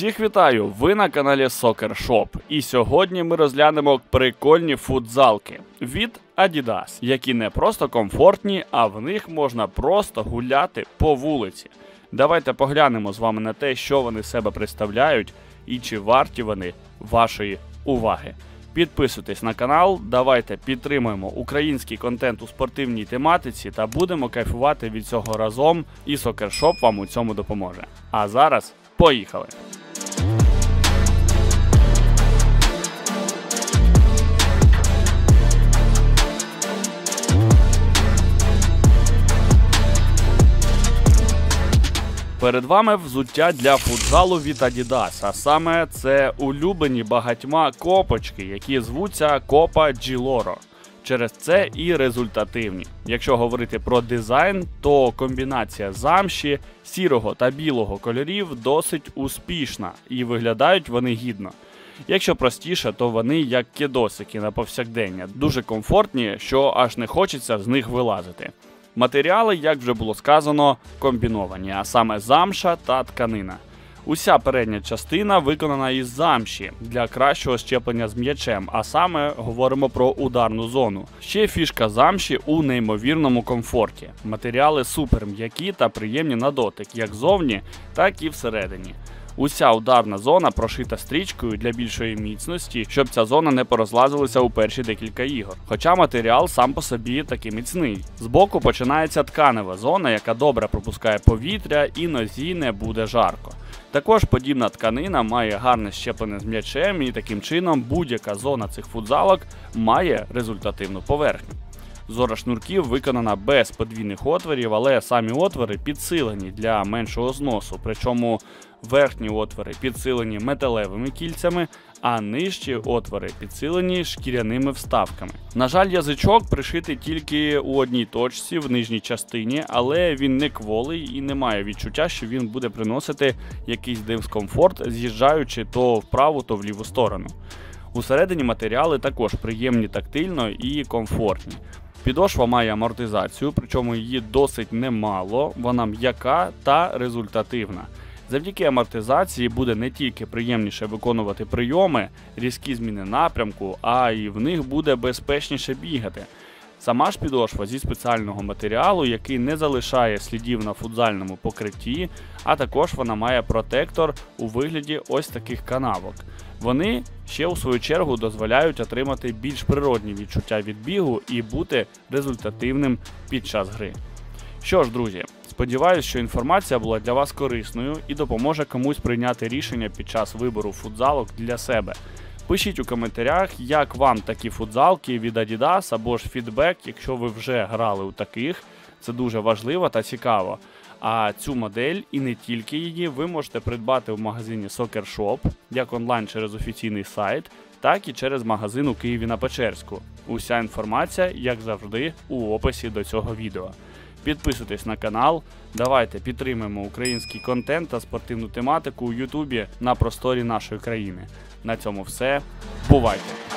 Всіх вітаю! Ви на каналі Soccer Shop. І сьогодні ми розглянемо прикольні футзалки від Adidas, які не просто комфортні, а в них можна просто гуляти по вулиці. Давайте поглянемо з вами на те, що вони себе представляють і чи варті вони вашої уваги. Підписуйтесь на канал, давайте підтримуємо український контент у спортивній тематиці та будемо кайфувати від цього разом, і Soccer Shop вам у цьому допоможе. А зараз поїхали! Перед вами взуття для футзалу від Adidas, а саме це улюблені багатьма копочки, які звуться Copa G-Loro. Через це і результативні. Якщо говорити про дизайн, то комбінація замші, сірого та білого кольорів досить успішна і виглядають вони гідно. Якщо простіше, то вони як кедосики на повсякдення, дуже комфортні, що аж не хочеться з них вилазити. Матеріали, як вже було сказано, комбіновані, а саме замша та тканина. Уся передня частина виконана із замші для кращого щеплення з м'ячем, а саме говоримо про ударну зону. Ще фішка замші у неймовірному комфорті. Матеріали супер м'які та приємні на дотик, як зовні, так і всередині. Уся ударна зона прошита стрічкою для більшої міцності, щоб ця зона не порозлазилася у перші декілька ігор. Хоча матеріал сам по собі таки міцний. Збоку починається тканева зона, яка добре пропускає повітря і нозі не буде жарко. Також подібна тканина має гарне щеплення з м'ячем, і таким чином будь-яка зона цих футзалок має результативну поверхню. Зора шнурків виконана без подвійних отворів, але самі отвори підсилені для меншого зносу, причому верхні отвори підсилені металевими кільцями, а нижчі отвори підсилені шкіряними вставками. На жаль, язичок пришитий тільки у одній точці в нижній частині, але він не кволий і не має відчуття, що він буде приносити якийсь дискомфорт, з'їжджаючи то в праву, то в ліву сторону. Усередині матеріали також приємні тактильно і комфортні. Підошва має амортизацію, причому її досить немало, вона м'яка та результативна. Завдяки амортизації буде не тільки приємніше виконувати прийоми, різкі зміни напрямку, а й в них буде безпечніше бігати. Сама ж підошва зі спеціального матеріалу, який не залишає слідів на футзальному покритті, а також вона має протектор у вигляді ось таких канавок. Вони ще у свою чергу дозволяють отримати більш природні відчуття від бігу і бути результативним під час гри. Що ж, друзі, сподіваюся, що інформація була для вас корисною і допоможе комусь прийняти рішення під час вибору футзалок для себе. Пишіть у коментарях, як вам такі футзалки від Adidas, або ж фідбек, якщо ви вже грали у таких. Це дуже важливо та цікаво. А цю модель, і не тільки її, ви можете придбати в магазині Soccer Shop, як онлайн через офіційний сайт, так і через магазин у Києві на Печерську. Уся інформація, як завжди, у описі до цього відео. Підписуйтесь на канал, давайте підтримаємо український контент та спортивну тематику у Ютубі на просторі нашої країни. На цьому все. Бувайте!